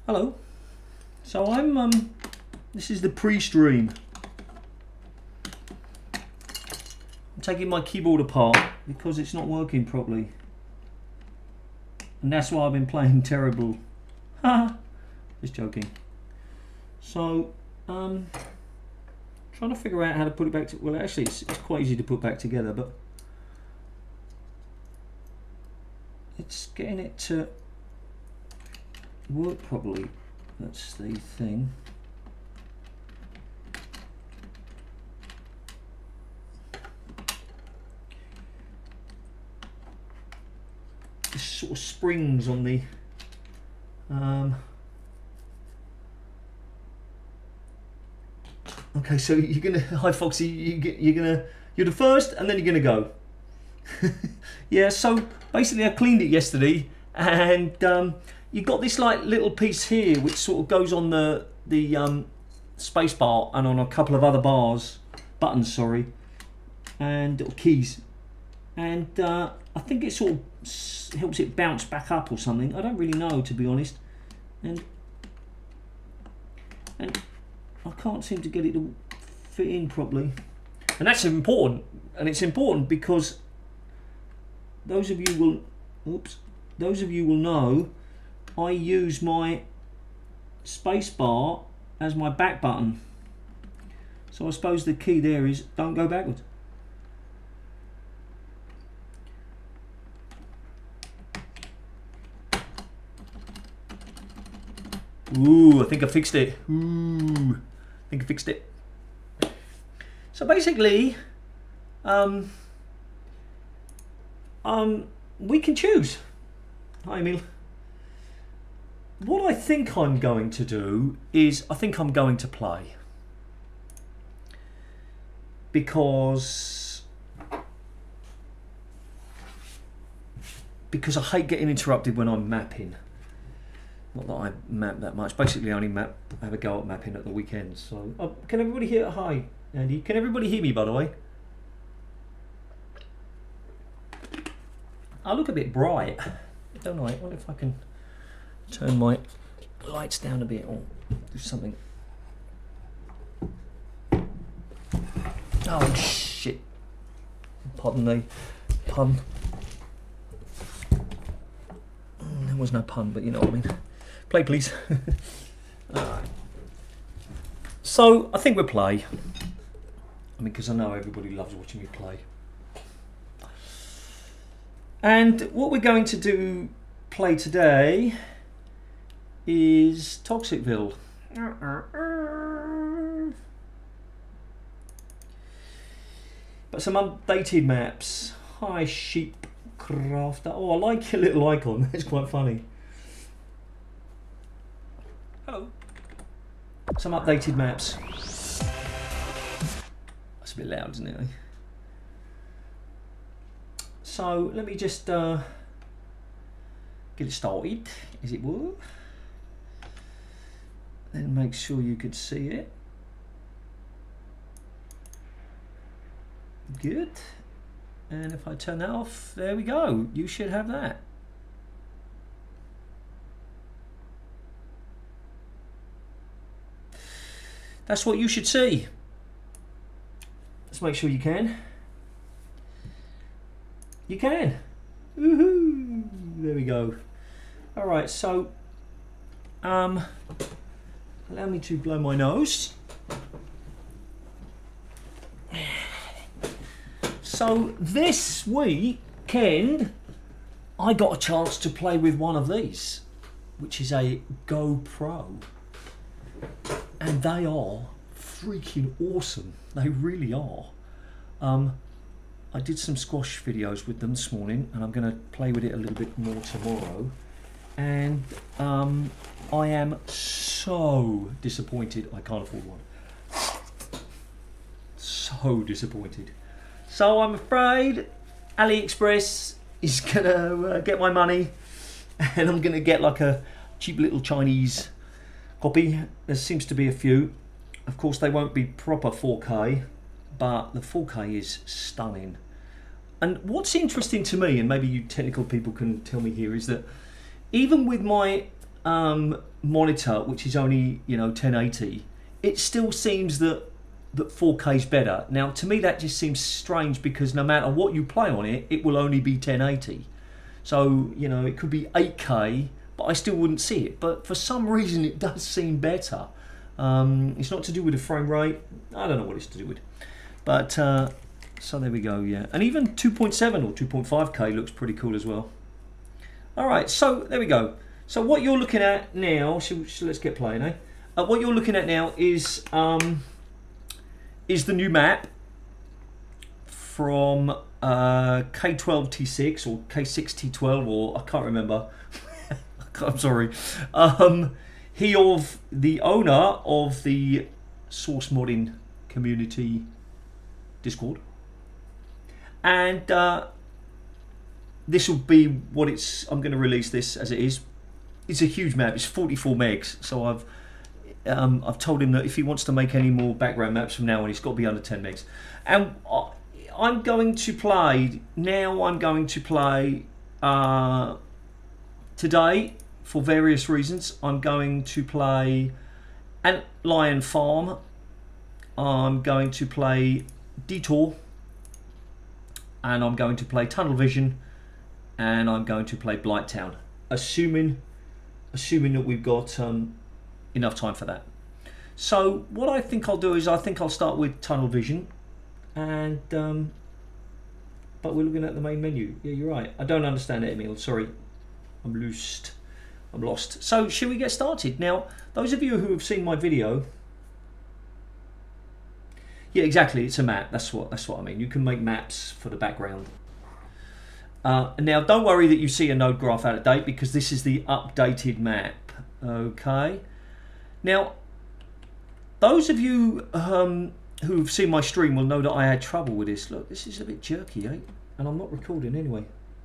Hello. So I'm this is the pre-stream. I'm taking my keyboard apart because it's not working properly. And that's why I've been playing terrible. Ha! Just joking. So trying to figure out how to put it back to, well actually it's quite easy to put back together, but it's getting it to work properly. That's the thing. This sort of springs on the okay, so you're gonna, hi Foxy, you're the first and then you're gonna go. Yeah, so basically I cleaned it yesterday, and you got this like little piece here which sort of goes on the space bar and on a couple of other buttons, sorry, and little keys, and I think it sort of helps it bounce back up or something. I don't really know, to be honest, and I can't seem to get it to fit in properly, and that's important. And it's important because those of you will know I use my space bar as my back button. So I suppose the key there is don't go backwards. Ooh, I think I fixed it. Ooh, I think I fixed it. So basically, we can choose. Hi, Emil. What I think I'm going to do is I think I'm going to play, because I hate getting interrupted when I'm mapping. Not that I map that much. Basically, I only have a go at mapping at the weekends. So, can everybody hear? Hi, Andy. Can everybody hear me? By the way, I look a bit bright, don't I? I wonder if I can turn my lights down a bit or do something. Oh shit! Pardon the pun. There was no pun, but you know what I mean. Play, please. Alright. So I think we'll play. I mean, because I know everybody loves watching me play. And what we're going to play today is Toxicville. But some updated maps. Hi, Sheep Crafter. Oh, I like your little icon. That's quite funny. Hello. Some updated maps. That's a bit loud, isn't it? So let me just get it started, as it were. Then make sure you could see it. Good. And if I turn that off, there we go. You should have that. That's what you should see. Let's make sure you can. You can. Woohoo! There we go. All right, so allow me to blow my nose. So this weekend I got a chance to play with one of these, which is a GoPro. And they are freaking awesome. They really are. I did some squash videos with them this morning, and I'm going to play with it a little bit more tomorrow. And I am so disappointed I can't afford one. So disappointed. So I'm afraid AliExpress is going to get my money, and I'm going to get like a cheap little Chinese copy. There seems to be a few. Of course, they won't be proper 4K, but the 4K is stunning. And what's interesting to me, and maybe you technical people can tell me here, is that even with my monitor, which is only 1080, it still seems that 4K is better. Now to me that just seems strange, because no matter what you play on it, it will only be 1080. So it could be 8K, but I still wouldn't see it. But for some reason it does seem better. It's not to do with the frame rate. I don't know what it's to do with. But so there we go. Yeah, and even 2.7 or 2.5K looks pretty cool as well. All right, so there we go. So what you're looking at now, so let's get playing, eh? What you're looking at now is the new map from K12T6 or K6T12, or I can't remember. I'm sorry. He of the owner of the Source Modding Community Discord, and this will be what it's. I'm going to release this as it is. It's a huge map. It's 44 megs. So I've told him that if he wants to make any more background maps from now on, it's got to be under 10 megs. And I'm going to play now. I'm going to play today for various reasons. I'm going to play Ant Lion Farm. I'm going to play Detour, and I'm going to play Tunnel Vision, and I'm going to play Blighttown, assuming that we've got enough time for that. So what I think I'll do is I think I'll start with Tunnel Vision, and but we're looking at the main menu. Yeah, you're right. I don't understand it, Emil. Sorry, I'm lost. So shall we get started? Now, those of you who have seen my video, yeah, exactly, it's a map. That's what I mean. You can make maps for the background. Now, don't worry that you see a node graph out of date, because this is the updated map. Okay. Now, those of you who've seen my stream will know that I had trouble with this. Look, this is a bit jerky, eh? And I'm not recording anyway.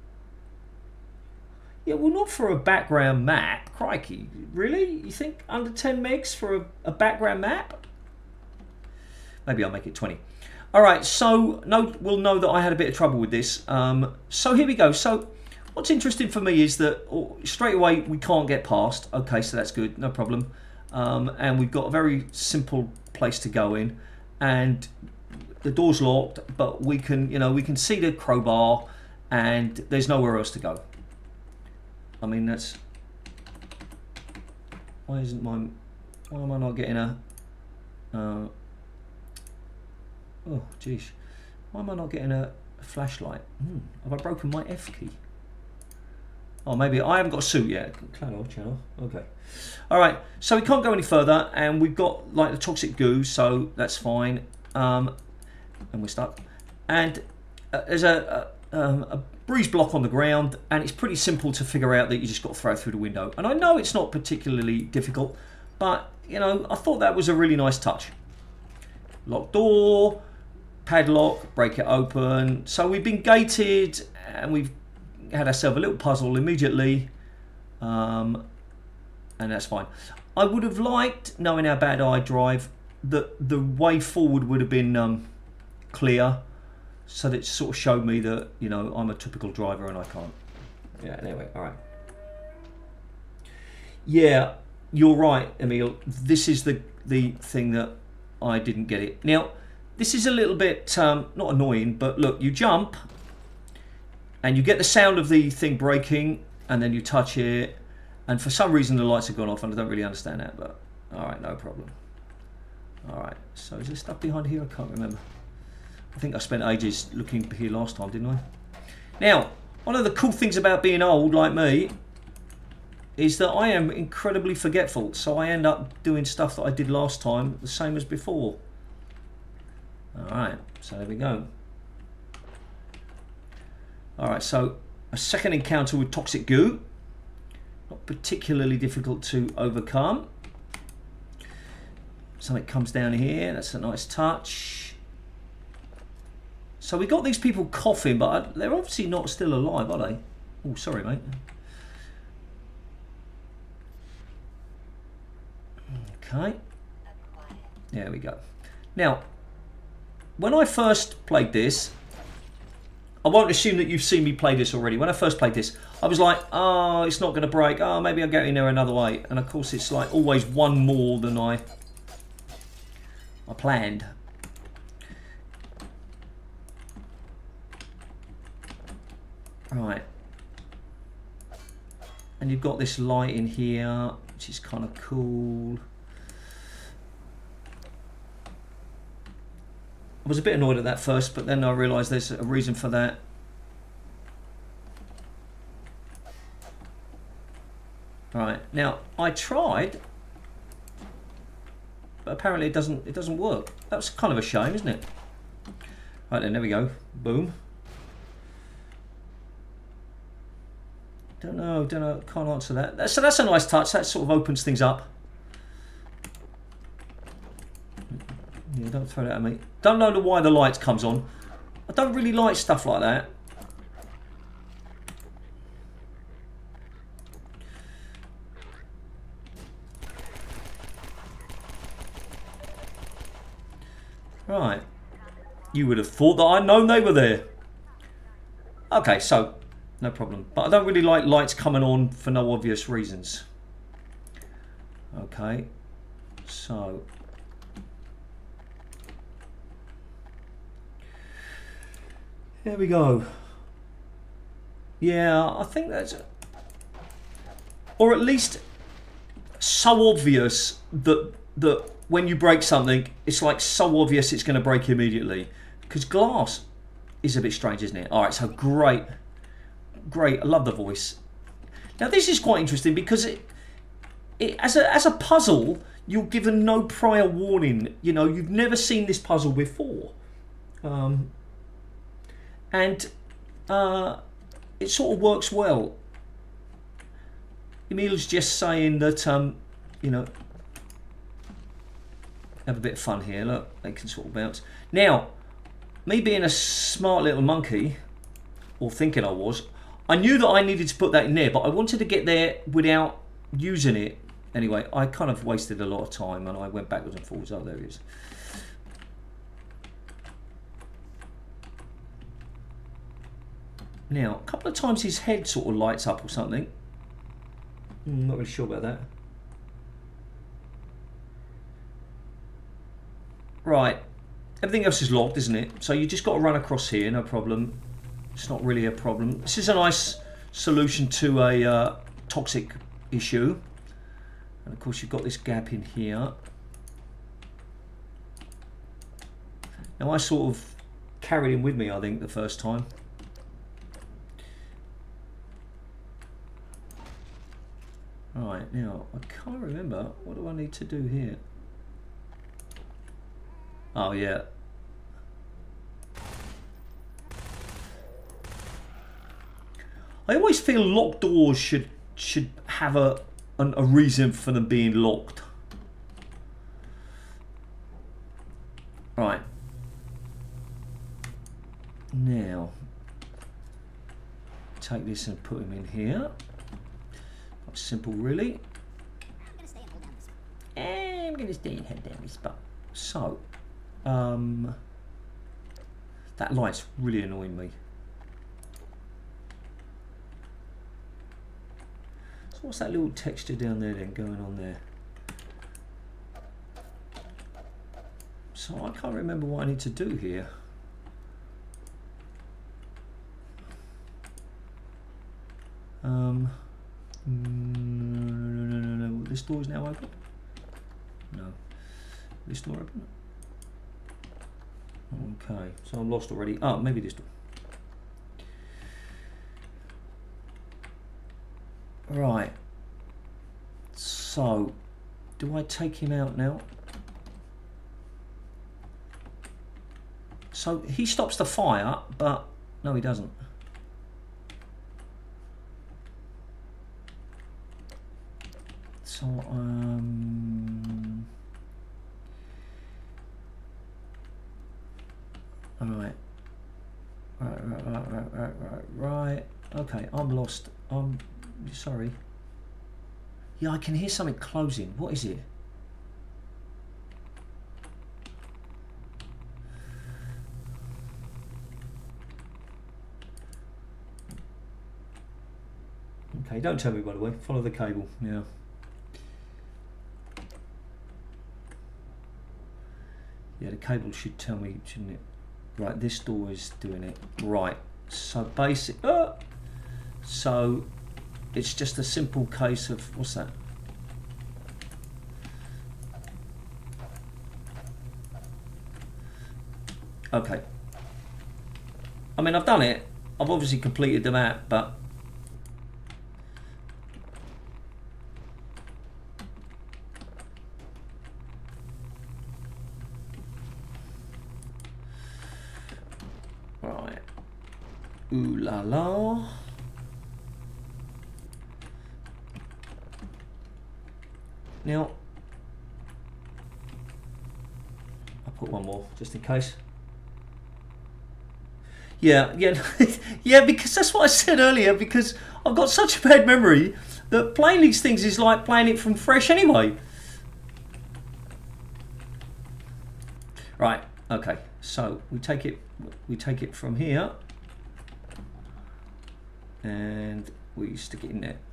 Yeah, well, not for a background map. Crikey, really? You think under 10 megs for a background map? Maybe I'll make it 20. All right, so we'll know that I had a bit of trouble with this. So here we go. So what's interesting for me is that straight away we can't get past. Okay, so that's good, no problem. And we've got a very simple place to go in, and the door's locked, but we can see the crowbar, and there's nowhere else to go. I mean, that's why am I not getting a oh geez, why am I not getting a flashlight? Have I broken my F key? Oh, maybe I haven't got a suit yet. Channel. Okay. All right. So we can't go any further, and we've got like the toxic goo, so that's fine. And we're stuck. And there's a breeze block on the ground, and it's pretty simple to figure out that you just got to throw it through the window. And I know it's not particularly difficult, but I thought that was a really nice touch. Lock door, padlock, break it open. So we've been gated, and we've had ourselves a little puzzle immediately, and that's fine. I would have liked, knowing how bad I drive, that the way forward would have been clear, so that it sort of showed me that I'm a typical driver and I can't. Yeah. Anyway, all right. Yeah, you're right, Emil. This is the thing that I didn't get it. Now, this is a little bit not annoying, but look, you jump, and you get the sound of the thing breaking, and then you touch it, and for some reason the lights have gone off, and I don't really understand that, but all right, no problem. All right, so is there stuff behind here? I can't remember. I think I spent ages looking here last time, didn't I? Now, one of the cool things about being old like me is that I am incredibly forgetful, so I end up doing stuff that I did last time the same as before. All right, so there we go. All right, so a second encounter with toxic goo. Not particularly difficult to overcome. Something comes down here, that's a nice touch. So we got these people coughing, but they're obviously not still alive, are they? Oh, sorry, mate. Okay. There we go. Now, when I first played this, I won't assume that you've seen me play this already. When I first played this, I was like, oh, it's not going to break. Oh, maybe I'll get in there another way. And of course, it's like always one more than I planned. Right. And you've got this light in here, which is kind of cool. I was a bit annoyed at that first, but then I realised there's a reason for that. Right, now I tried, but apparently it doesn't work. That's kind of a shame, isn't it? Right then, there we go. Boom. Don't know, can't answer that. So that's a nice touch. That sort of opens things up. Yeah, don't throw that at me. Don't know why the light comes on. I don't really like stuff like that. Right. You would have thought that I'd known they were there. Okay, so no problem. But I don't really like lights coming on for no obvious reasons. Okay. So there we go. Yeah, I think that's... Or at least so obvious that when you break something, it's like so obvious it's going to break immediately. Because glass is a bit strange, isn't it? Alright, so great. Great, I love the voice. Now this is quite interesting because as a puzzle, you're given no prior warning. You know, you've never seen this puzzle before. And it sort of works well. Emil's just saying that, you know, have a bit of fun here. Look, they can sort of bounce. Now, me being a smart little monkey, or thinking I was, I knew that I needed to put that in there, but I wanted to get there without using it. Anyway, I kind of wasted a lot of time and I went backwards and forwards. Oh, there it is. Now, a couple of times his head sort of lights up or something. Not really sure about that. Right, everything else is locked, isn't it? So you just got to run across here, no problem. It's not really a problem. This is a nice solution to a toxic issue. And of course you've got this gap in here. Now I sort of carried him with me, I think, the first time. Right, now I can't remember. What do I need to do here? Oh yeah. I always feel locked doors should have a reason for them being locked. Right. Now take this and put him in here. Quite simple, really. I'm gonna stay and head down this spot. So that light's really annoying me. So what's that little texture down there then going on there? So I can't remember what I need to do here. No. This door is now open? No. This door open? Okay, so I'm lost already. Oh, maybe this door. Right. So, do I take him out now? So, he stops the fire, but no, he doesn't. So, Right. Okay, I'm lost. I'm sorry. Yeah, I can hear something closing. What is it? Okay, don't tell me by the way. Follow the cable. Yeah. Yeah, the cable should tell me, shouldn't it? Right, this door is doing it. Right. So basic. So it's just a simple case of what's that? Okay. I mean, I've done it. I've obviously completed the map, but right. Ooh la la. Now, I'll put one more just in case. Yeah, yeah, yeah, because that's what I said earlier, because I've got such a bad memory that playing these things is like playing it from fresh anyway. Right, okay, so we take it from here and we stick it in there.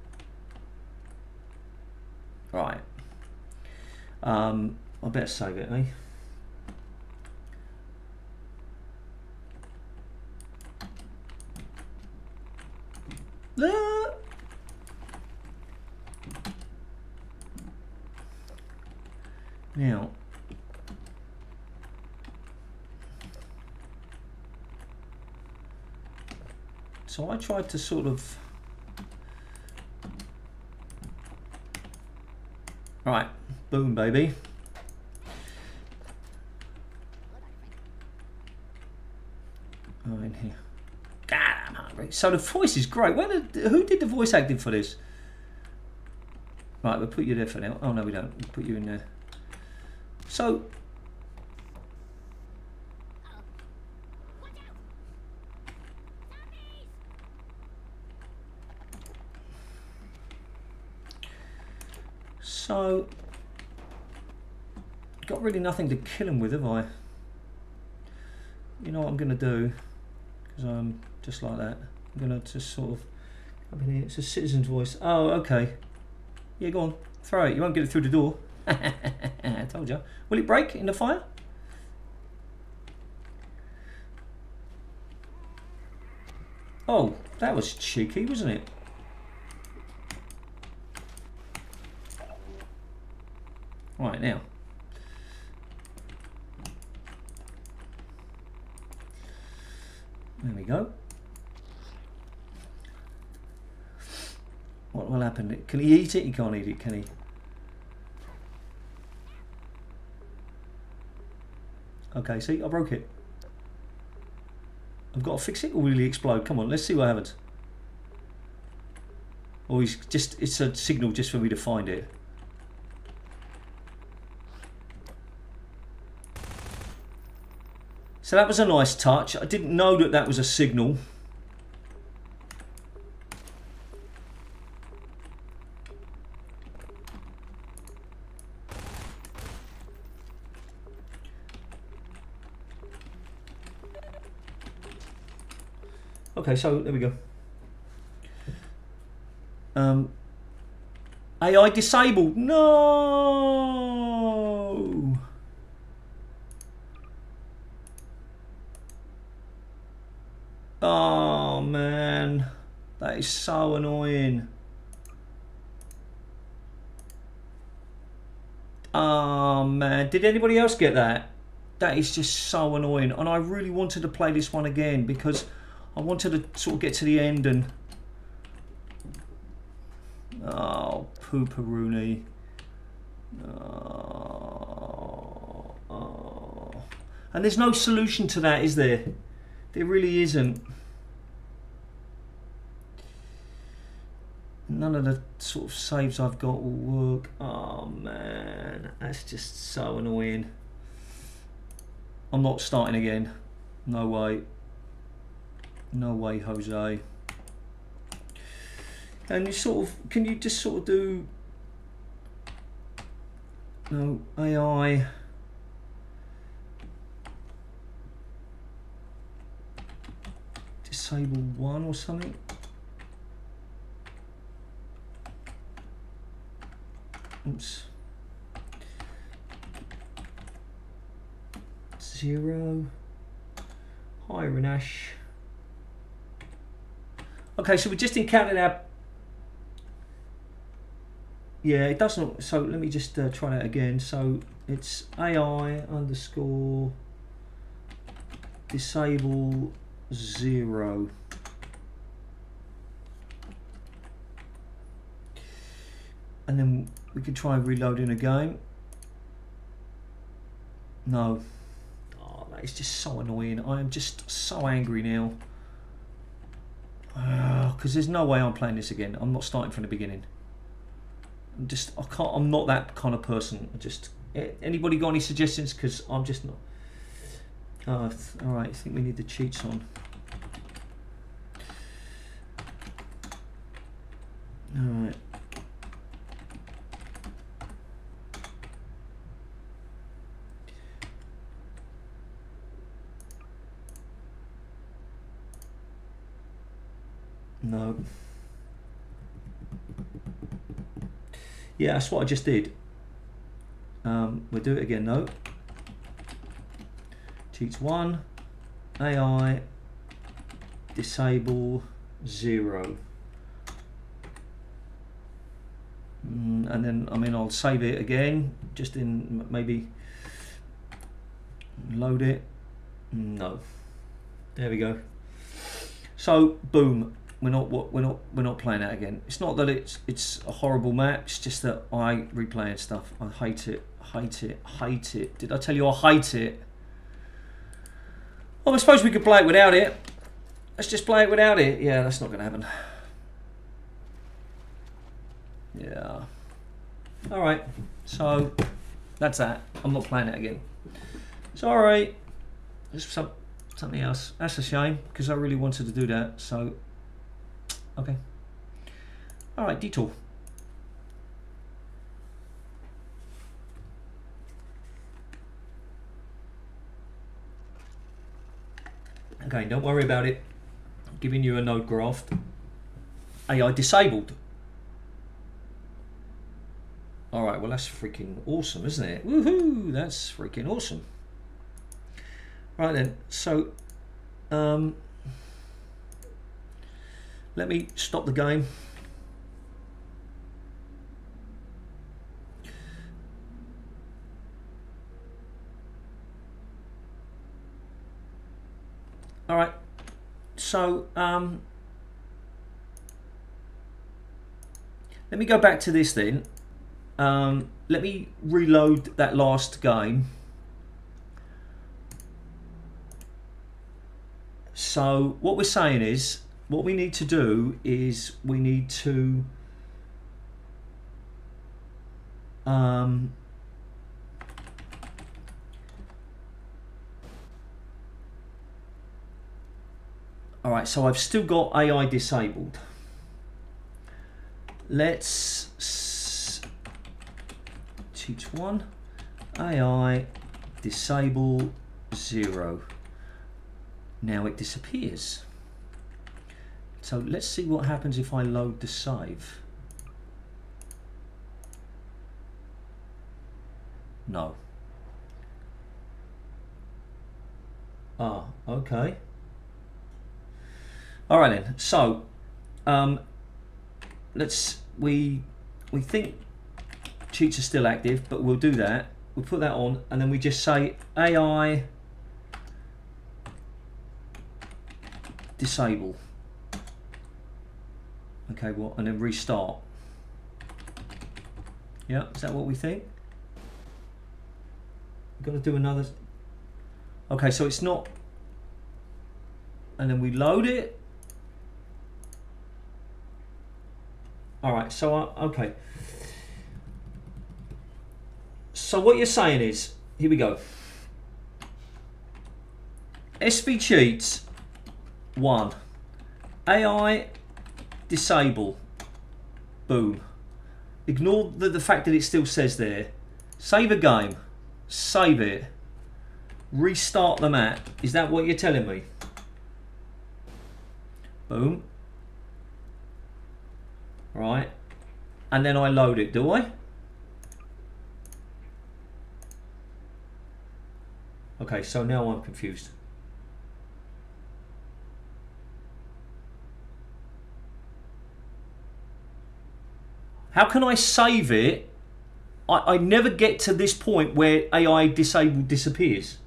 Right. I better save it, eh? Now, so I tried to sort of, right, boom baby. Oh, in here. God, I'm hungry. So the voice is great. Who did the voice acting for this? Right, we'll put you there for now. Oh no, we don't. We'll put you in there. So, got really nothing to kill him with, have I? You know what I'm going to do? Because I'm just like that. I'm going to just sort of come in here. It's a citizen's voice. Oh, okay. Yeah, go on. Throw it. You won't get it through the door. I told you. Will it break in the fire? Oh, that was cheeky, wasn't it? Right, now. There we go. What will happen? Can he eat it? He can't eat it, can he? Okay, see, I broke it. I've got to fix it or will he explode? Come on, let's see what happens. Or he's just, it's a signal just for me to find it. So that was a nice touch. I didn't know that that was a signal. Okay, so there we go. AI disabled. No. Oh man, that is so annoying. Oh man, did anybody else get that? That is just so annoying, and I really wanted to play this one again because I wanted to sort of get to the end and... Oh, pooperoony. Oh. And there's no solution to that, is there? There really isn't. None of the sort of saves I've got will work. Oh man, that's just so annoying. I'm not starting again. No way. No way, Jose. And you sort of, can you just sort of do, no, AI. Disable one or something. Oops. 0. Hi, Renash. Okay, so we just encountered our... Yeah, it doesn't... So let me just try that again. So it's AI underscore disable 0. And then we can try reloading again. No. Oh, that is just so annoying. I am just so angry now. Because there's no way I'm playing this again. I'm not starting from the beginning. I can't. I'm not that kind of person. Anybody got any suggestions? Because I'm just not. All right. I think we need the cheats on. All right. No. Yeah, that's what I just did. We'll do it again though. Cheats 1, AI, disable 0. And then, I mean, I'll save it again, just in maybe load it. No. There we go. So, boom. We're not playing that again. It's not that it's a horrible map. It's just that I replaying stuff. I hate it. Hate it. Hate it. Did I tell you I hate it? Well, I suppose we could play it without it. Let's just play it without it. Yeah, that's not going to happen. Yeah. All right. So that's that. I'm not playing it again. Sorry. There's something else. That's a shame because I really wanted to do that. So. Okay. All right, detour. Okay, don't worry about it. I'm giving you a node graph. AI disabled. All right, well that's freaking awesome, isn't it? Woohoo! That's freaking awesome. Right then, so let me stop the game. All right, so let me go back to this then. Let me reload that last game. So what we're saying is, what we need to do is we need to all right, so I've still got AI disabled. Let's cheat 1, AI disable 0. Now it disappears. So let's see what happens if I load the save. No. Ah, okay. All right then. So we think cheats are still active, but we'll do that. We'll put that on, and then we just say AI disable. Okay, well, and then restart. Yeah, is that what we think? We've got to do another. Okay, so it's not. And then we load it. All right, so okay. So what you're saying is, here we go. SV cheats 1, AI disable, boom. Ignore the fact that it still says there. Save a game, save it, restart the map. Is that what you're telling me? Boom. Right, and then I load it, do I? Okay, so now I'm confused. How can I save it? I never get to this point where AI disabled disappears.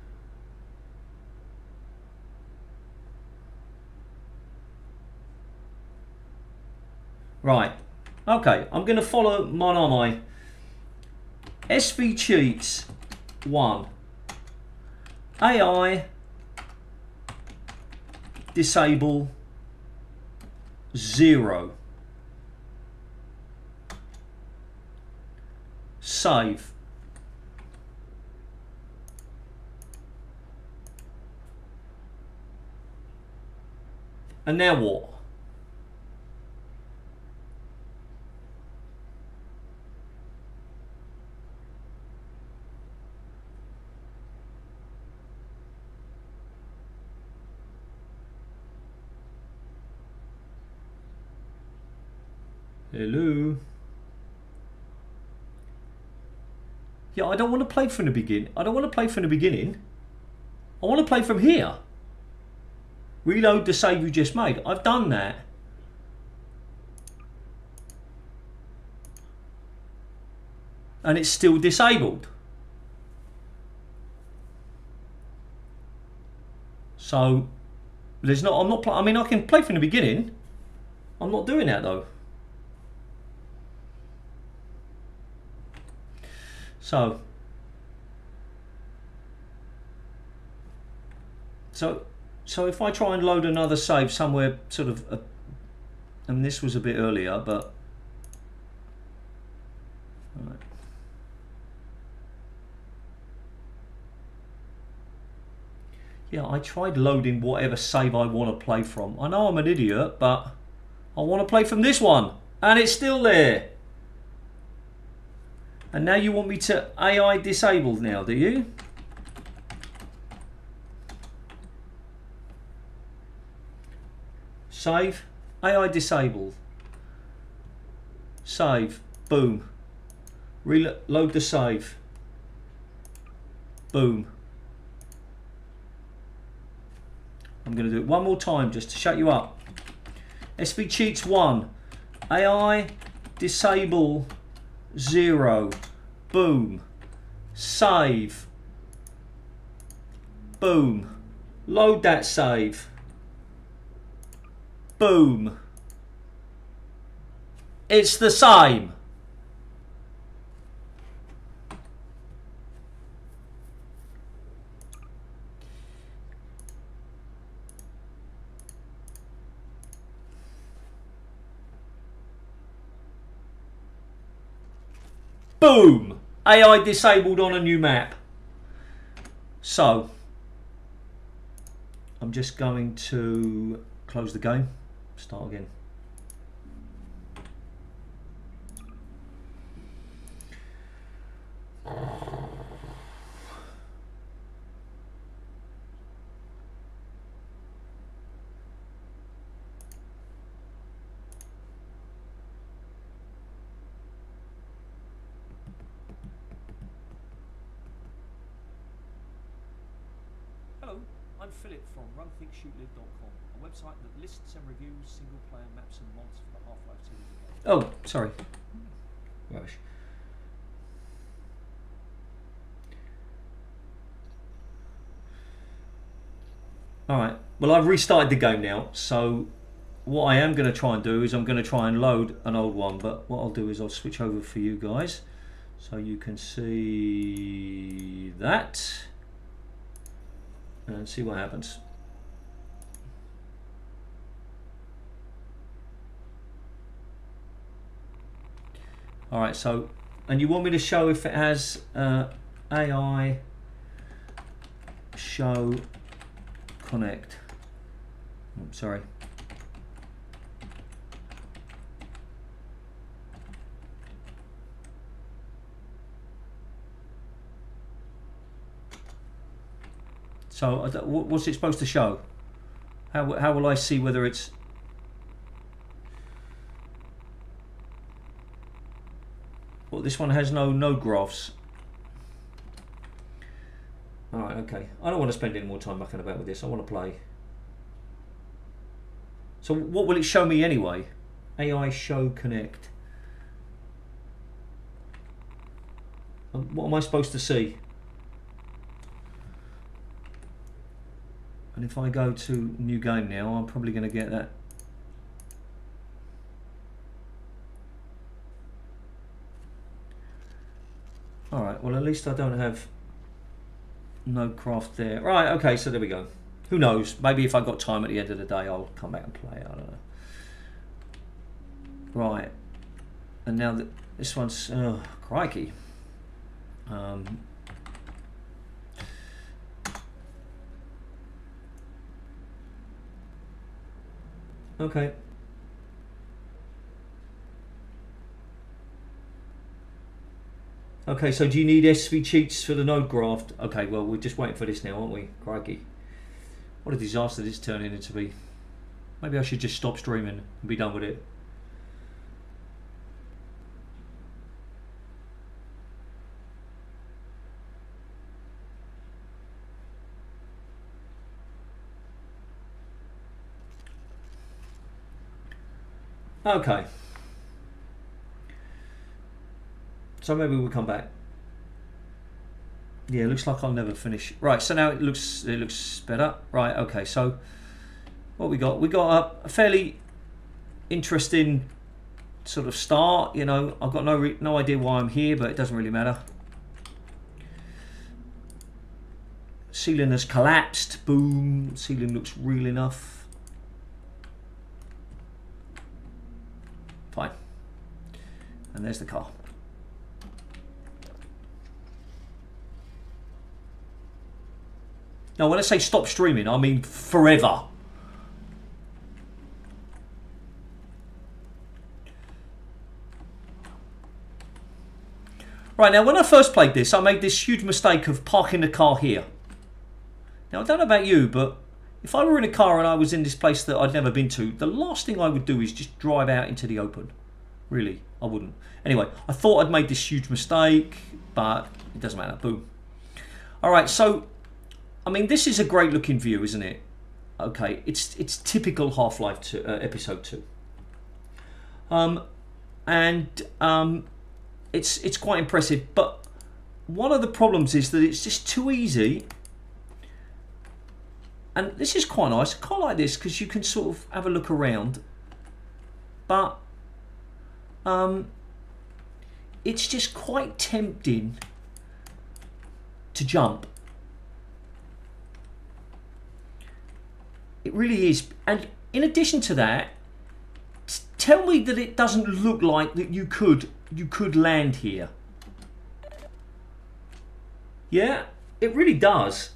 Right. Okay, I'm going to follow mine on my SV cheats 1. AI disable 0. Save. And now what? Hello? Yeah, I don't want to play from the beginning. I don't want to play from the beginning. I want to play from here. Reload the save you just made. I've done that. And it's still disabled. So there's not. I'm not. I mean, I can play from the beginning. I'm not doing that though. So if I try and load another save somewhere, sort of, I mean, this was a bit earlier, but all right. Yeah, I tried loading whatever save I want to play from. I know I'm an idiot, but I want to play from this one, and it's still there. And now you want me to AI disabled now, do you? Save, AI disabled. Save, boom. Reload the save. Boom. I'm going to do it one more time just to shut you up. SV cheats 1. AI disable 0. Boom. Save. Boom. Load that save. Boom. It's the same. Boom! AI disabled on a new map. So, I'm just going to close the game, start again. Hello, I'm Phillip from RunThinkShootLive.com, a website that lists and reviews single-player maps and mods for the Half-Life series. Oh, sorry. Rubbish. Alright, well, I've restarted the game now, so what I am going to try and do is I'm going to try and load an old one, but what I'll do is I'll switch over for you guys so you can see that and see what happens. Alright, so, and you want me to show if it has AI show connect. I'm sorry. So what's it supposed to show? How will I see whether it's... Well, this one has no graphs. Alright. Right, okay. I don't want to spend any more time mucking about with this. I want to play. So what will it show me anyway? AI show connect. What am I supposed to see? And if I go to new game now, I'm probably going to get that. Alright, well at least I don't have no craft there. Right, okay, so there we go. Who knows? Maybe if I got time at the end of the day, I'll come back and play it. I don't know. Right. And now that this one's... Oh, crikey. Okay. Okay, so do you need SV cheats for the node graft? Okay, well, we're just waiting for this now, aren't we? Crikey. What a disaster this is turning into be. Maybe I should just stop streaming and be done with it. Okay. So maybe we'll come back. Yeah, it looks like I'll never finish. Right, so now it looks better. Right, okay, so what we got? We got a fairly interesting sort of start. You know, I've got no idea why I'm here, but it doesn't really matter. Ceiling has collapsed. Boom. Ceiling looks real enough. Fine. And there's the car. Now, when I say stop streaming, I mean forever. Right, now when I first played this, I made this huge mistake of parking the car here. Now, I don't know about you, but if I were in a car and I was in this place that I'd never been to, the last thing I would do is just drive out into the open. Really, I wouldn't. Anyway, I thought I'd made this huge mistake, but it doesn't matter. Boom. All right, so... I mean, this is a great looking view, isn't it? Okay, it's typical Half-Life 2, episode 2. It's quite impressive, but one of the problems is that it's just too easy. And this is quite nice. I quite like this because you can sort of have a look around, but it's just quite tempting to jump. It really is. And in addition to that, tell me that it doesn't look like that you could land here. Yeah, it really does.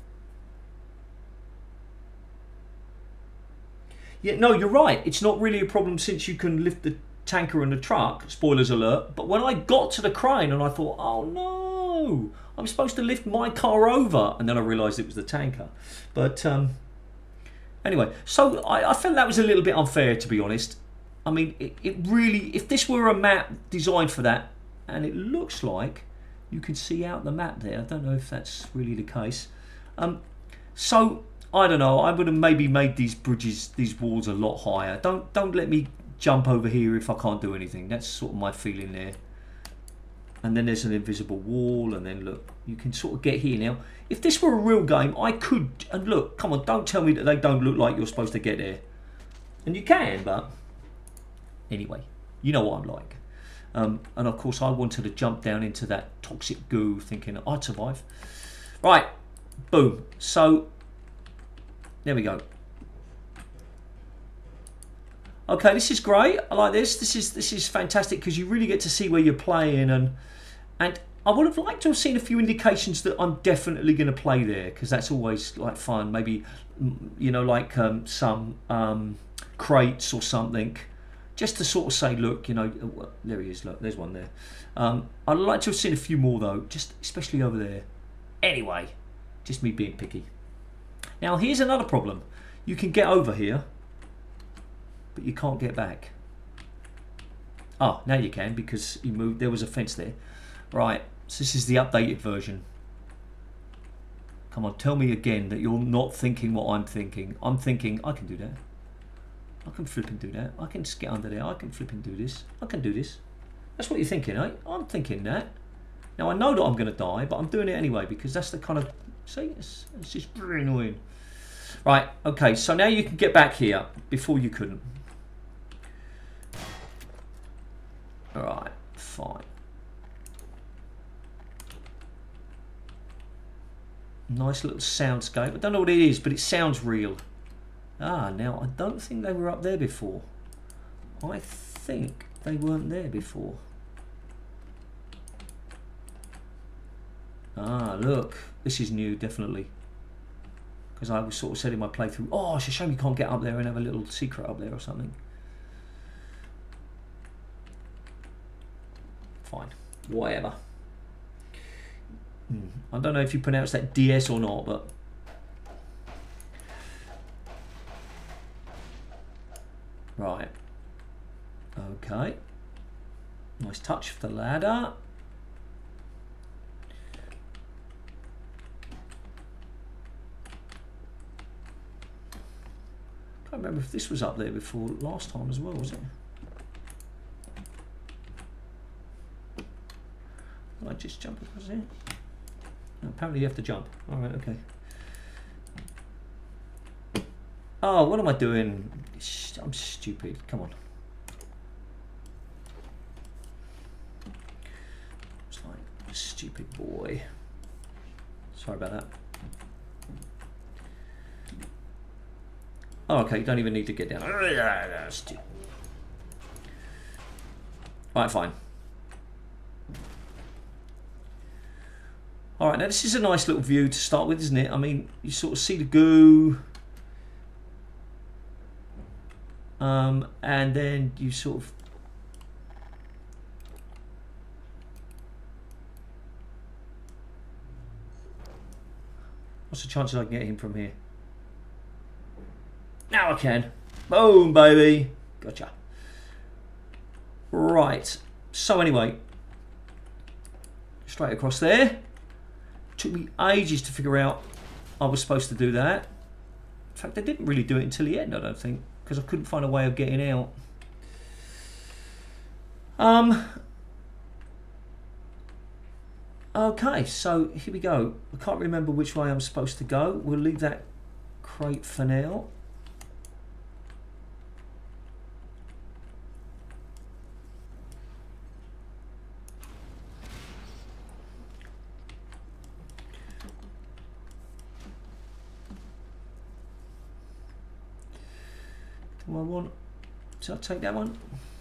Yeah, no, you're right. It's not really a problem since you can lift the tanker and the truck. Spoilers alert. But when I got to the crane and I thought, oh no, I'm supposed to lift my car over. And then I realised it was the tanker. But... anyway, so I felt that was a little bit unfair, to be honest. I mean, it really, if this were a map designed for that, and it looks like you can see out the map there. I don't know if that's really the case. So, I don't know, I would have maybe made these bridges, these walls a lot higher. Don't let me jump over here if I can't do anything. That's sort of my feeling there. And then there's an invisible wall, and then look, you can sort of get here now. If this were a real game, I could, and look, come on, don't tell me that they don't look like you're supposed to get there. And you can, but anyway, you know what I'm like. And of course, I wanted to jump down into that toxic goo, thinking I'd survive. Right, boom. So, there we go. Okay, this is great. I like this. This is fantastic because you really get to see where you're playing, and I would have liked to have seen a few indications that I'm definitely going to play there, because that's always like fun. Maybe, you know, like some crates or something, just to sort of say, look, you know, there he is. Look, there's one there. I'd like to have seen a few more though, just especially over there. Anyway, just me being picky. Now here's another problem. You can get over here, but you can't get back. Oh, now you can, because you moved. There was a fence there. Right, so this is the updated version. Come on, tell me again that you're not thinking what I'm thinking. I'm thinking, I can do that. I can flip and do that. I can get under there. I can flip and do this. I can do this. That's what you're thinking, eh? I'm thinking that. Now, I know that I'm going to die, but I'm doing it anyway because that's the kind of... See, it's just very annoying. Right, okay, so now you can get back here. Before you couldn't. Alright, fine. Nice little soundscape. I don't know what it is, but it sounds real. Ah, now, I don't think they were up there before. I think they weren't there before. Ah, look. This is new, definitely. Because I was sort of said in my playthrough, oh, it's a shame you can't get up there and have a little secret up there or something. Fine. Whatever. I don't know if you pronounce that DS or not, but... Right. Okay. Nice touch for the ladder. I can't remember if this was up there before last time as well, was it? Did I just jump across here? No, apparently you have to jump. Alright, okay. Oh, what am I doing? I'm stupid. Come on. It's like a stupid boy. Sorry about that. Oh, okay. You don't even need to get down. Right, fine. Alright, now this is a nice little view to start with, isn't it? I mean, you sort of see the goo. And then you sort of... What's the chances I can get him from here? Now I can. Boom, baby. Gotcha. Right. So anyway, straight across there. Took me ages to figure out I was supposed to do that. In fact, I didn't really do it until the end, I don't think, because I couldn't find a way of getting out. Okay, so here we go. I can't remember which way I'm supposed to go. We'll leave that crate for now. Do I want... Shall I take that one?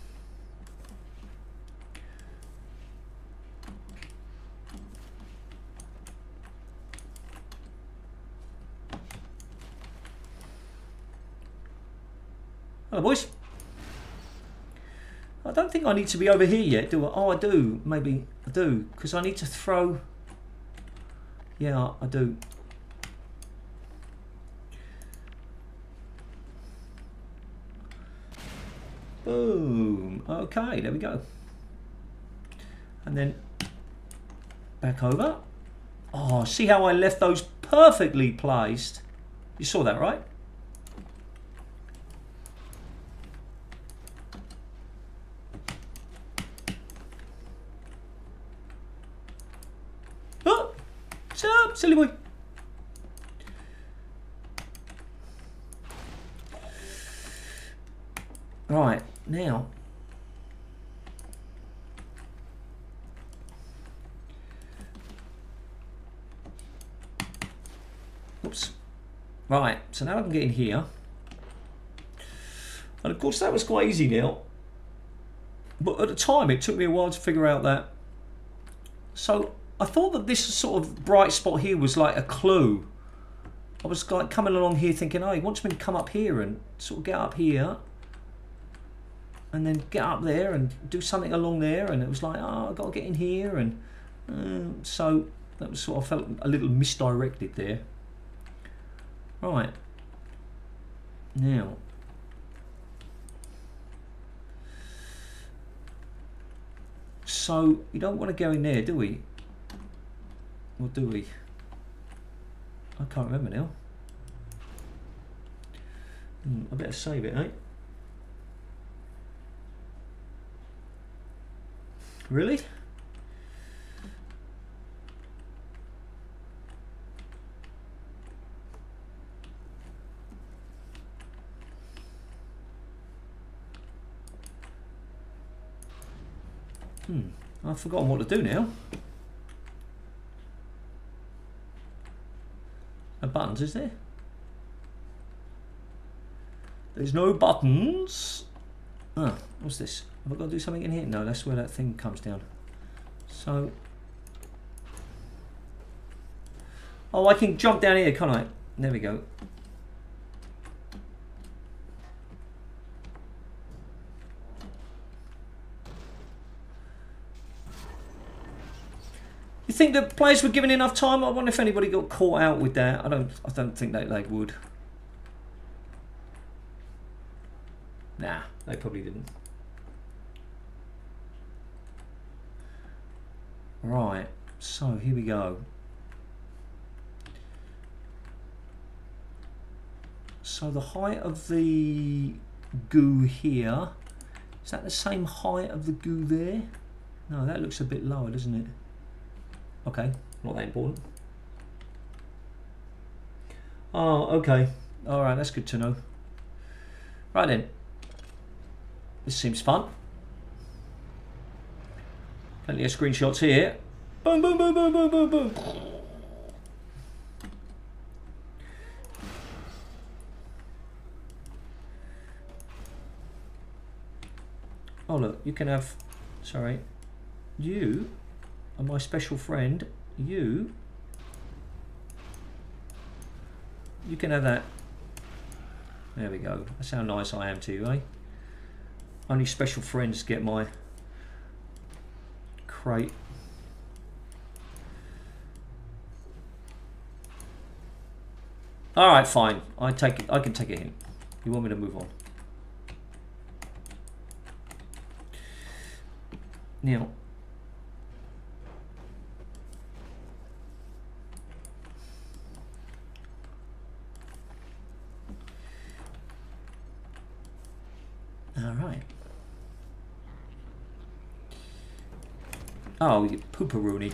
Hello, boys. I don't think I need to be over here yet, do I? Oh, I do. Maybe I do, because I need to throw... Yeah, I do. Boom. Okay, there we go. And then back over. Oh, see how I left those perfectly placed? You saw that, right? Oh, what's up, silly boy? Right, now oops. Right, so now I can get in here. And of course that was quite easy now. But at the time it took me a while to figure out that. So I thought that this sort of bright spot here was like a clue. I was like coming along here thinking, oh, he wants me to come up here and sort of get up here. And then get up there and do something along there, and it was like, oh, I've got to get in here, and so that was sort of felt a little misdirected there. Right, now so you don't want to go in there, do we? Or do we? I can't remember now. I better save it, eh? Really? I've forgotten what to do now. No buttons, is there? There's no buttons. Ah, what's this? Have I got to do something in here? No, that's where that thing comes down. So... oh, I can jump down here, can't I? There we go. You think the players were given enough time? I wonder if anybody got caught out with that. I don't think they would. Nah, they probably didn't. Right, so here we go. So the height of the goo here, is that the same height of the goo there? No, that looks a bit lower, doesn't it? Okay, not that important. Oh, okay. Alright, that's good to know. Right then. This seems fun. Plenty of screenshots here. Boom, boom, boom, boom, boom, boom, boom. Oh look, you can have, sorry, you are my special friend. You can have that. There we go. That's how nice I am to you, eh? Only special friends get my crate. Alright, fine. I can take a hint. You want me to move on? Now, alright. Oh, you pooperoonie.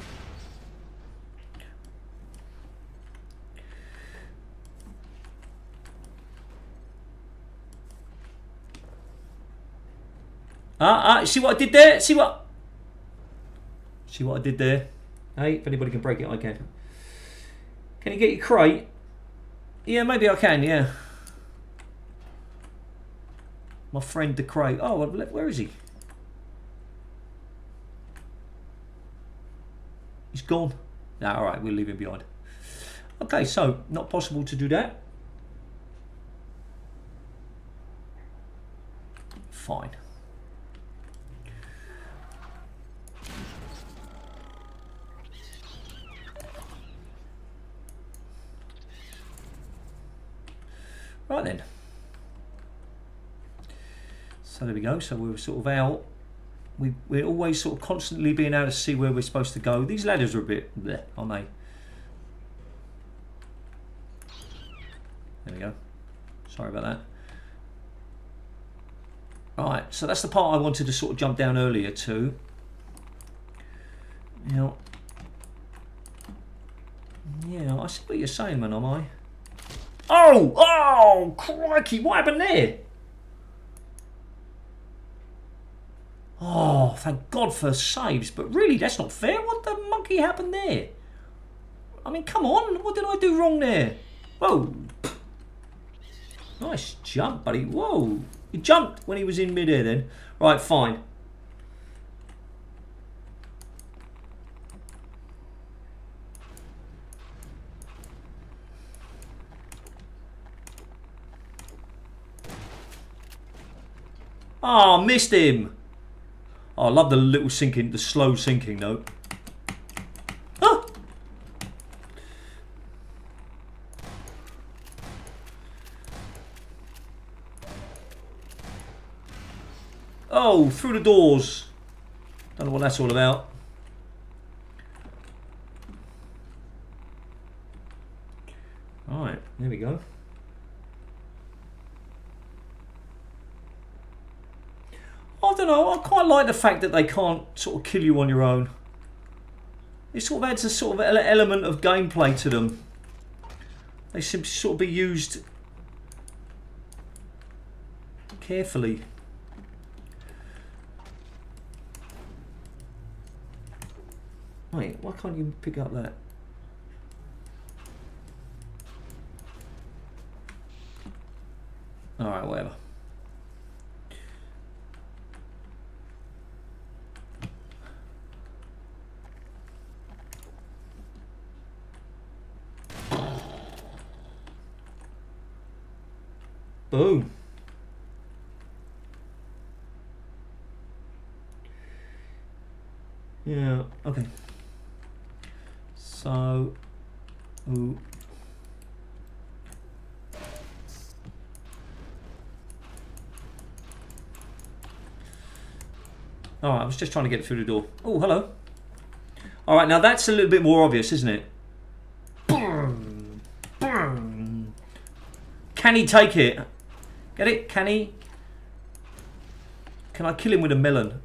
See what I did there? See what I did there? Hey, if anybody can break it, I can. Can you get your crate? Yeah, maybe I can, yeah. My friend the crate. Oh, where is he? He's gone. Nah, alright, we'll leave him behind. Okay, so, not possible to do that. Fine. Right then. So there we go. So we're sort of out. We're always sort of constantly being able to see where we're supposed to go. These ladders are a bit bleh, aren't they? There we go. Sorry about that. Right, so that's the part I wanted to sort of jump down earlier to. Now, yeah, I see what you're saying, man, am I? Oh, crikey, what happened there? Oh, thank God for saves, but really, that's not fair. What the monkey happened there? I mean, come on, what did I do wrong there? Whoa. Nice jump, buddy. Whoa. He jumped when he was in midair then. Right, fine. Oh, missed him. Oh, I love the little sinking, the slow sinking though. Ah! Oh, through the doors. Don't know what that's all about. Alright, there we go. I don't know, I quite like the fact that they can't sort of kill you on your own. It sort of adds a sort of element of gameplay to them. They seem to sort of be used carefully. Wait, why can't you pick up that? Alright, whatever. Boom. Yeah, okay. So, ooh. Alright, I was just trying to get through the door. Oh, hello. Alright, now that's a little bit more obvious, isn't it? Can he take it? Get it? Can he? Can I kill him with a melon?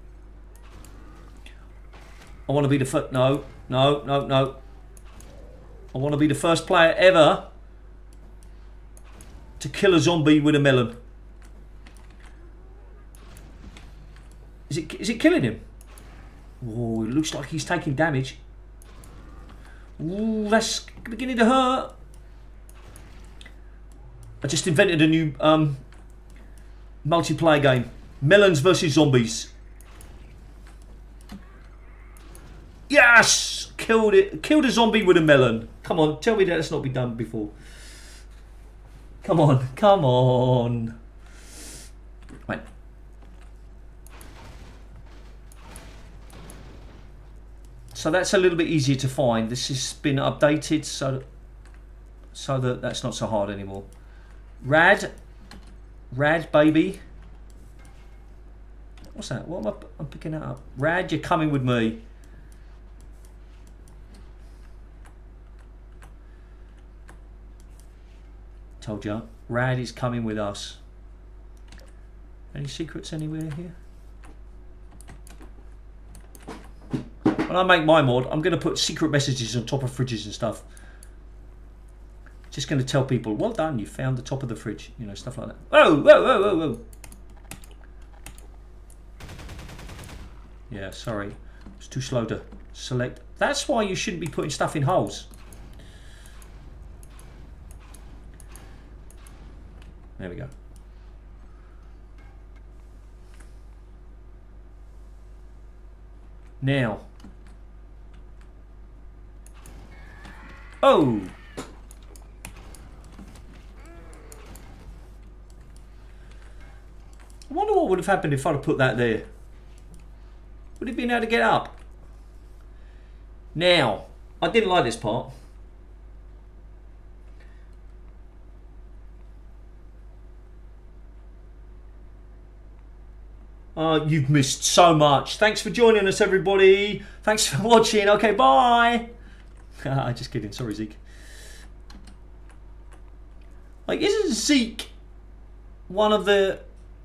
I want to be the first. No, no, no, no. I want to be the first player ever to kill a zombie with a melon. Is it killing him? Oh, it looks like he's taking damage. Ooh, that's beginning to hurt. I just invented a new multiplayer game. Melons versus zombies. Yes! Killed it. Killed a zombie with a melon. Come on, tell me that's not been done before. Come on, come on. Right. So that's a little bit easier to find. This has been updated so that that's not so hard anymore. Rad baby. What's that? What am I'm picking that up? Rad, you're coming with me. Told you. Rad is coming with us. Any secrets anywhere here? When I make my mod, I'm going to put secret messages on top of fridges and stuff. Just going to tell people, well done, you found the top of the fridge. You know, stuff like that. Whoa, whoa, whoa, whoa, whoa. Yeah, sorry. It's too slow to select. That's why you shouldn't be putting stuff in holes. There we go. Now. Oh! I wonder what would have happened if I'd have put that there. Would it been able to get up? Now, I didn't like this part. You've missed so much. Thanks for joining us, everybody. Thanks for watching. Okay, bye. Just kidding. Sorry, Zeke. Like, isn't Zeke one of the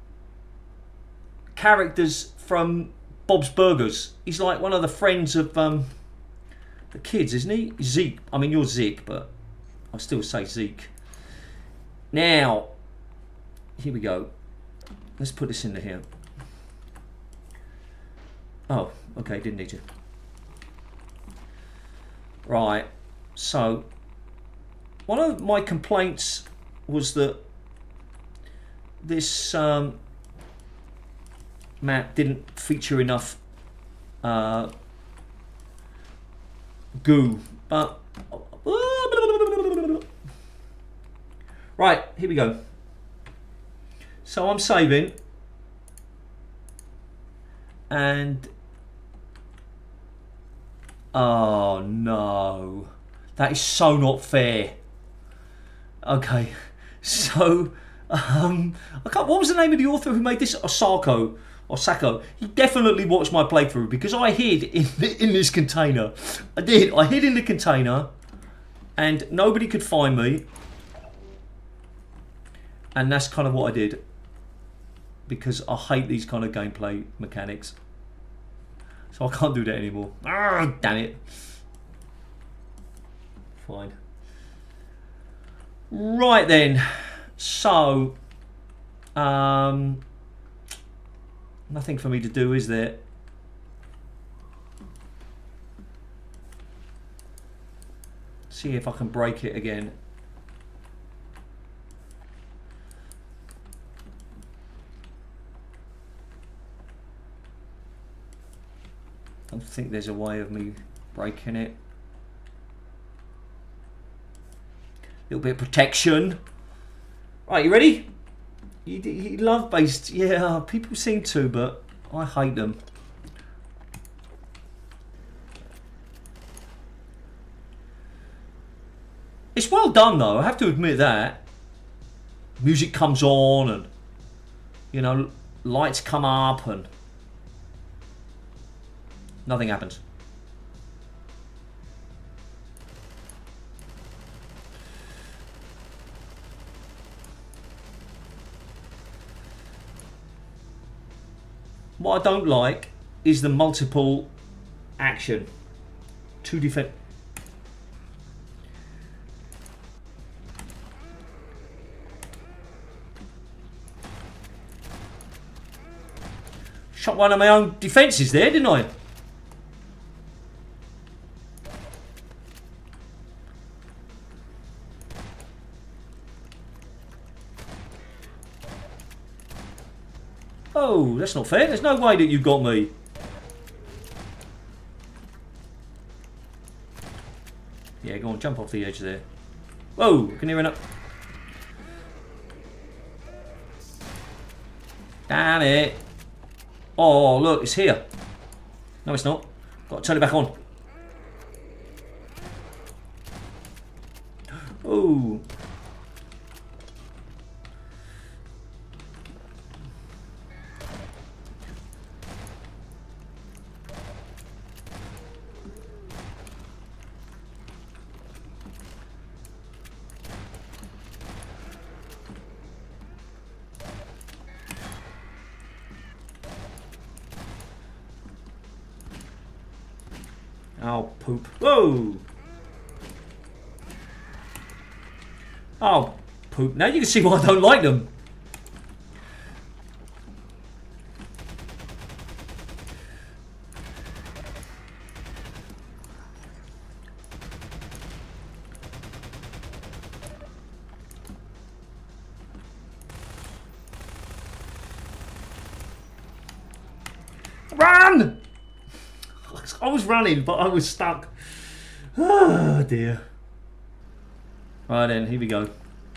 characters from Bob's Burgers? He's like one of the friends of the kids, isn't he? Zeke. I mean, you're Zeke, but I still say Zeke. Now, here we go. Let's put this into here. Oh, okay, didn't need to. Right, so one of my complaints was that this map didn't feature enough goo, but right, here we go. So I'm saving, and oh no, that is so not fair. Okay, so I can't. What was the name of the author who made this? Osako. He definitely watched my playthrough because I hid in this container. I did. I hid in the container, and nobody could find me. And that's kind of what I did, because I hate these kind of gameplay mechanics. So I can't do that anymore. Ah, damn it. Fine. Right then. So, nothing for me to do, is there? See if I can break it again. I don't think there's a way of me breaking it. Little bit of protection. Right, you ready? You love based, yeah. People seem to, but I hate them. It's well done though. I have to admit that. Music comes on, and you know, lights come up, and nothing happens. What I don't like is the multiple action. Two defense. Shot one of my own defences there, didn't I? Oh, that's not fair. There's no way that you got me. Yeah, go on, jump off the edge there. Whoa, can you run up? Damn it. Oh, look, it's here. No, it's not. Got to turn it back on. Oh. Oh, poop. Whoa! Oh, poop. Now you can see why I don't like them. Run! I was running, but I was stuck. Oh dear. Right then, here we go.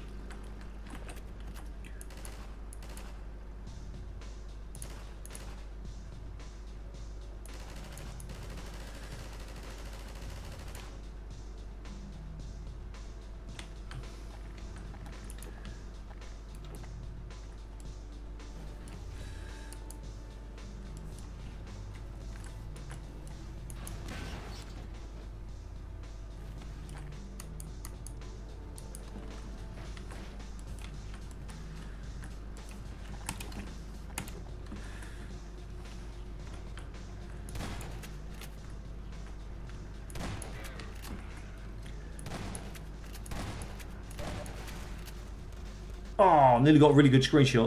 Oh, nearly got a really good screenshot.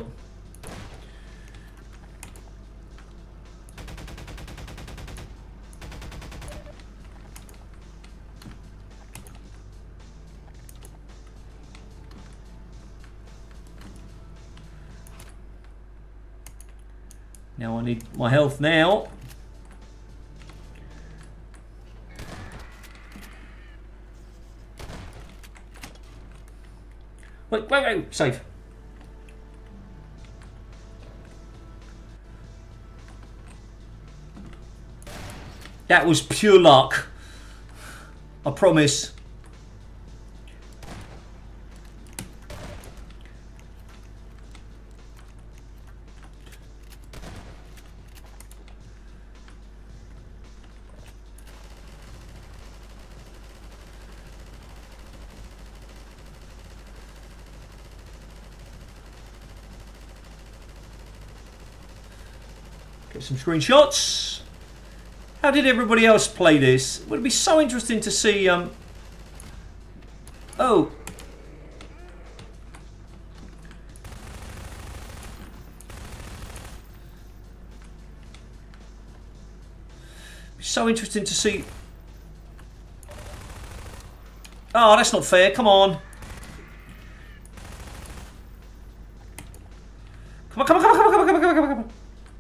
Now I need my health now. Wait, save. That was pure luck. I promise. Get some screenshots. How did everybody else play this? It would be so interesting to see. Oh. So interesting to see. Oh, that's not fair. Come on. Come on, come on, come on, come on, come on, come on, come on, come on.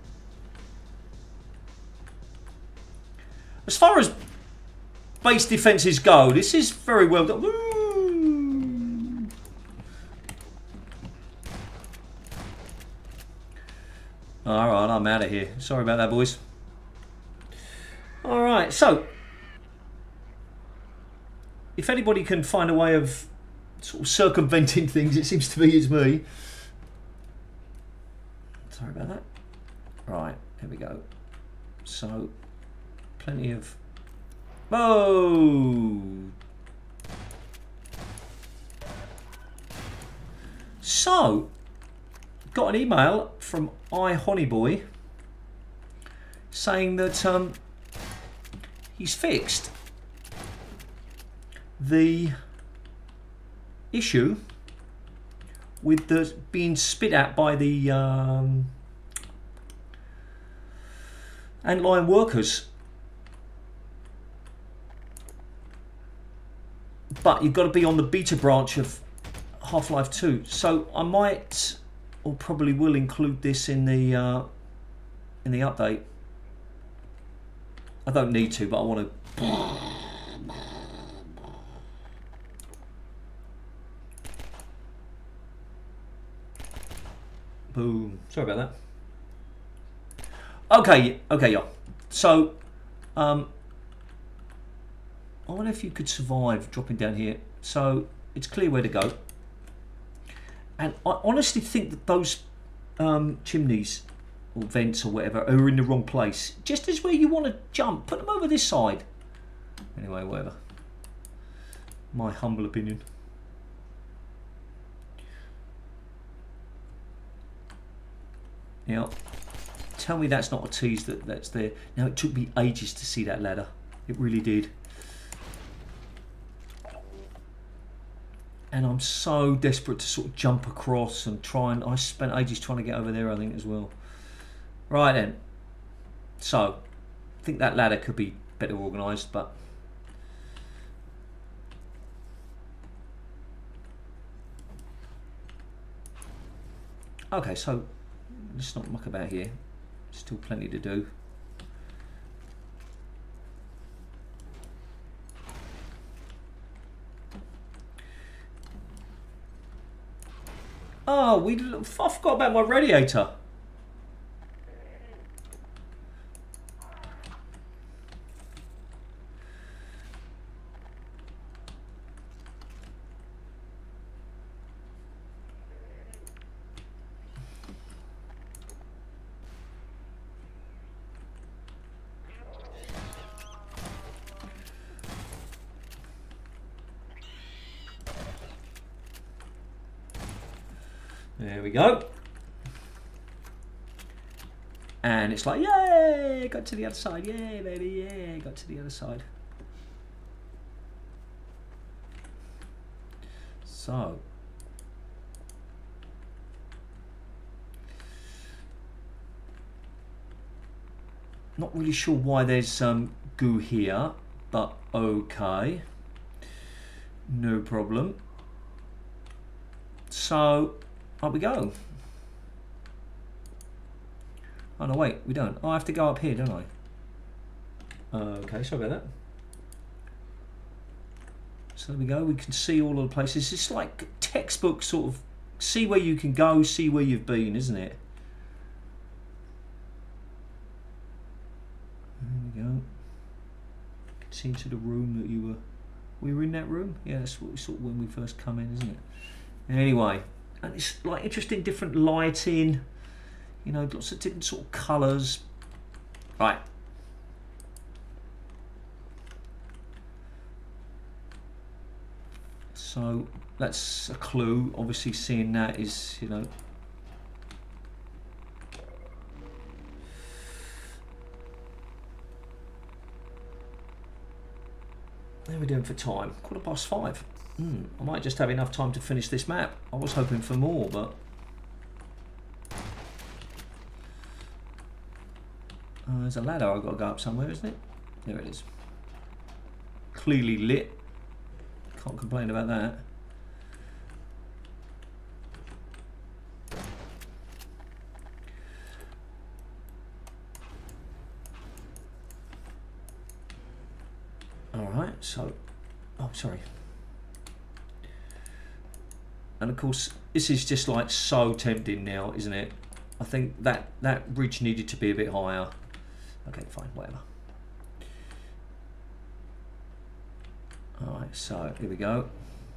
As far as base defences go, this is very well done. Woo! Alright, I'm out of here. Sorry about that, boys. Alright, so if anybody can find a way of sort of circumventing things, it seems to be it's me. Sorry about that. Right, here we go. So, plenty of... Oh! So, got an email from iHoneyboy saying that he's fixed the issue with the being spit at by the antlion workers, but you've got to be on the beta branch of Half-Life 2. So I might, or probably will, include this in the update. I don't need to, but I want to. Boom. Sorry about that. Okay, y'all. So, I wonder if you could survive dropping down here. So, it's clear where to go. And I honestly think that those chimneys or vents or whatever are in the wrong place. Just as where you want to jump, put them over this side. Anyway, whatever. My humble opinion. Now, tell me that's not a tease that's there. Now, it took me ages to see that ladder. It really did. And I'm so desperate to sort of jump across and try and... I spent ages trying to get over there, I think, as well. Right then. So, I think that ladder could be better organised, but... Okay, so... let's not muck about here. Still plenty to do. Oh, I forgot about my radiator. There we go. And it's like, yay, got to the other side. Yay, baby, yay, got to the other side. So. Not really sure why there's goo here, but okay. No problem. So, up we go. Oh no, wait, we don't. Oh, I have to go up here, don't I? Okay, sorry about that. So there we go, we can see all of the places. It's like textbook sort of, see where you can go, see where you've been, isn't it? There we go. You can see into the room that you were... We were in that room? Yeah, that's what we saw when we first come in, isn't it? Anyway, and it's like interesting different lighting, you know, lots of different sort of colours. Right. So that's a clue. Obviously seeing that is, you know, How are we doing for time? 5:15. I might just have enough time to finish this map. I was hoping for more, but... there's a ladder I've got to go up somewhere, isn't it? There it is. Clearly lit. Can't complain about that. Alright, so... Oh, sorry. And of course, this is just like so tempting now, isn't it? I think that bridge needed to be a bit higher. Okay, fine, whatever. Alright, so here we go.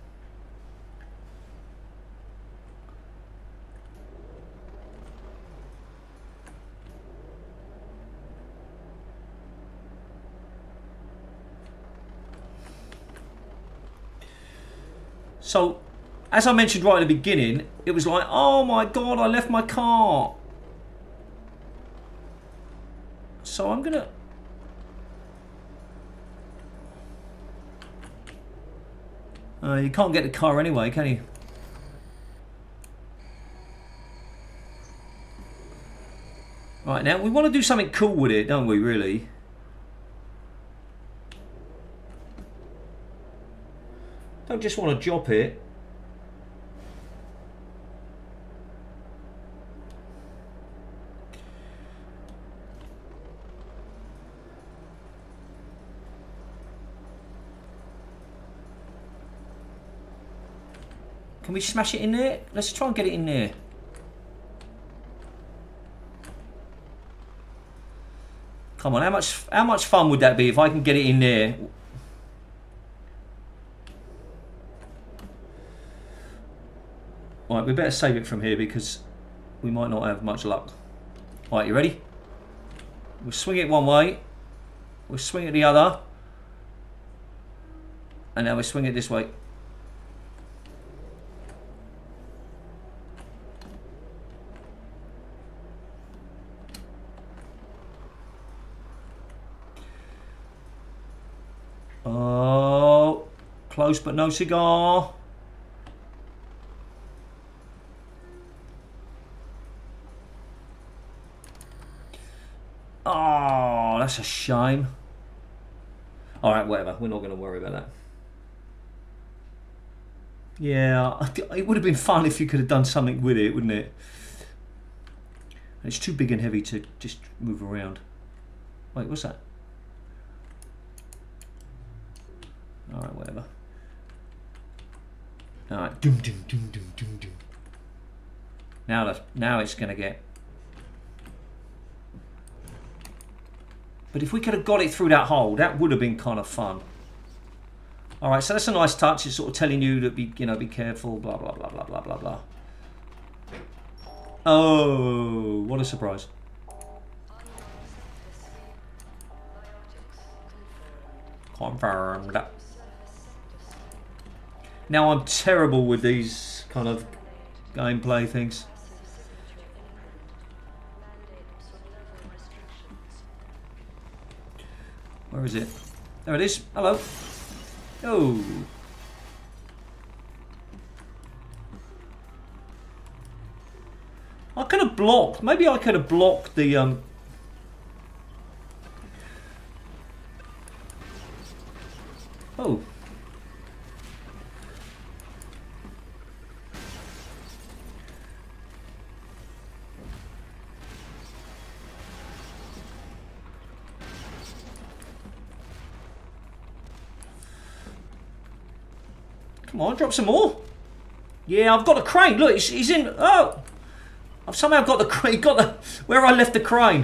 So, as I mentioned right at the beginning, it was like, oh my god, I left my car. So I'm gonna... you can't get the car anyway, can you? Right, now we want to do something cool with it, don't we, really? Don't just want to drop it. Can we smash it in there? Let's try and get it in there. Come on, how much fun would that be if I can get it in there? Right, we better save it from here because we might not have much luck. Right, you ready? We'll swing it one way. We'll swing it the other. And now we'll swing it this way. Oh, close but no cigar. Oh, that's a shame. Alright, whatever. We're not going to worry about that. Yeah, it would have been fun if you could have done something with it, wouldn't it? And it's too big and heavy to just move around. Wait, what's that? Alright, whatever. Alright. Doom, doom, doom, doom, doom, doom. Now it's going to get... But if we could have got it through that hole, that would have been kind of fun. Alright, so that's a nice touch. It's sort of telling you to be, be careful, blah, blah, blah, blah, blah, blah, blah. Oh, what a surprise. Confirmed. Now I'm terrible with these kind of gameplay things. Where is it? There it is. Hello. Oh. I could have blocked. Maybe I could have blocked the Oh. Come on, drop some more. Yeah, I've got the crane. Look, he's in. Oh, I've somehow got the crane. Got the where I left the crane.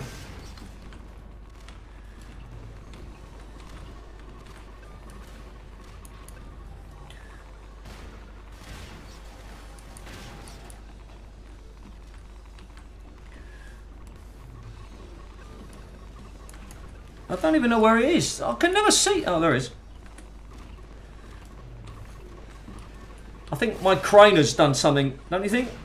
I don't even know where it is. I can never see. Oh, there it is. I think my crane has done something, don't you think?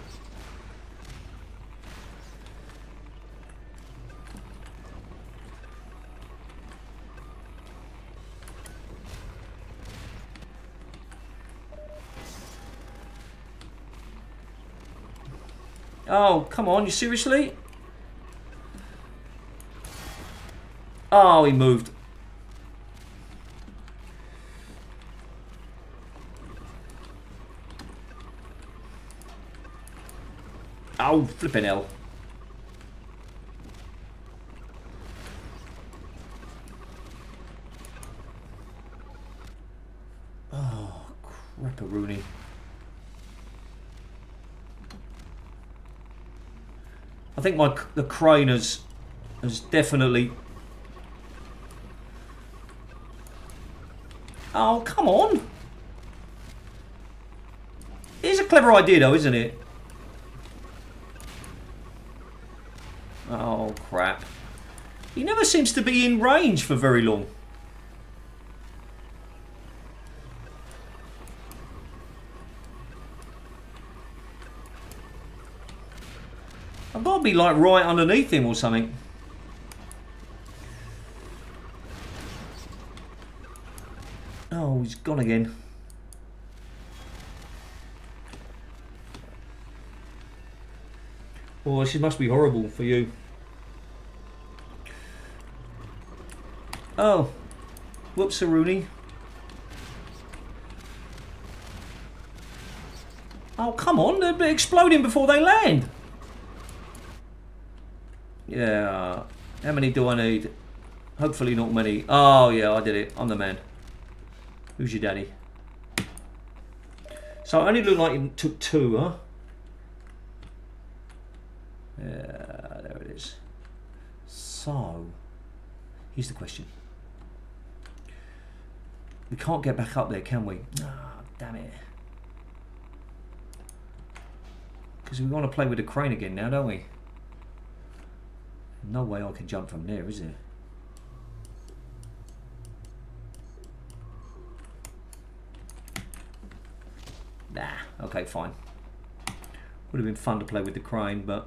Oh, come on, you seriously? Oh, he moved. Oh, flipping hell. Oh, crapperoonie. I think the crane has definitely... Oh, come on. It's a clever idea though, isn't it? Oh, crap. He never seems to be in range for very long. I've got to be like right underneath him or something. Oh, he's gone again. Oh, this must be horrible for you. Oh, whoops, Rooney. Oh, come on, they're exploding before they land. Yeah, how many do I need? Hopefully not many. Oh, yeah, I did it. I'm the man. Who's your daddy? So it only looked like it took 2, huh? Yeah, there it is. So, here's the question. We can't get back up there, can we? Ah, oh, damn it. Because we want to play with the crane again now, don't we? No way I can jump from there, is there? Nah, okay, fine. Would have been fun to play with the crane, but...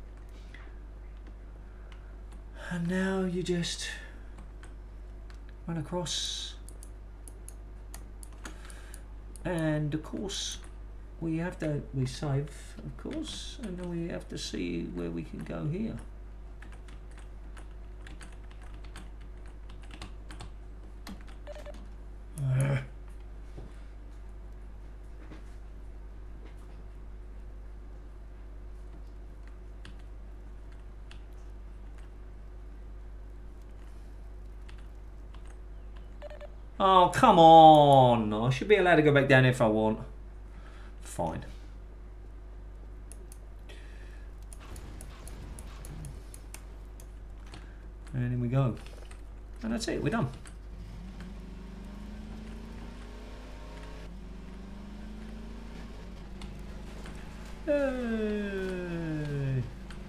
And now you just run across. And of course, we save, of course, and then we have to see where we can go here. Oh, come on. I should be allowed to go back down if I want. Fine. And in we go. And that's it, we're done. Hey.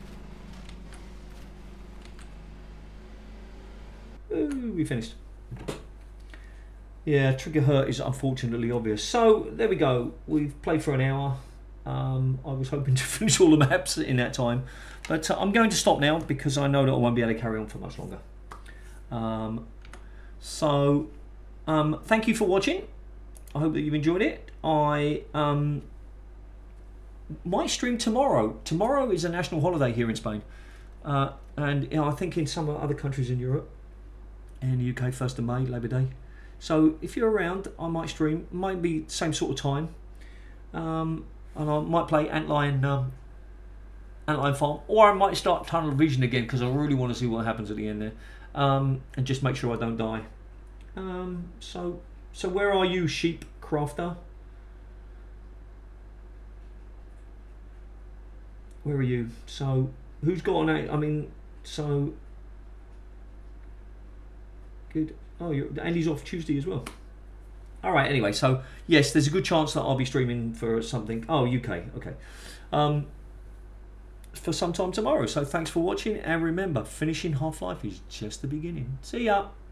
Ooh, we finished. Yeah, trigger hurt is unfortunately obvious. So there we go. We've played for an hour. I was hoping to finish all the maps in that time, but I'm going to stop now because I know that I won't be able to carry on for much longer. Thank you for watching. I hope that you've enjoyed it. I might stream tomorrow. Tomorrow is a national holiday here in Spain, and you know, I think in some other countries in Europe, in the UK, 1st of May, Labor Day. So if you're around, I might stream. Might be same sort of time, and I might play Antlion Farm, or I might start Tunnel Vision again because I really want to see what happens at the end there, and just make sure I don't die. So where are you, Sheep Crafter? Where are you? So who's got an? I mean, so good. Oh, Andy's off Tuesday as well. All right, anyway, so yes, there's a good chance that I'll be streaming for something. Oh, UK, okay. For some time tomorrow. So thanks for watching, and remember, finishing Half-Life is just the beginning. See ya.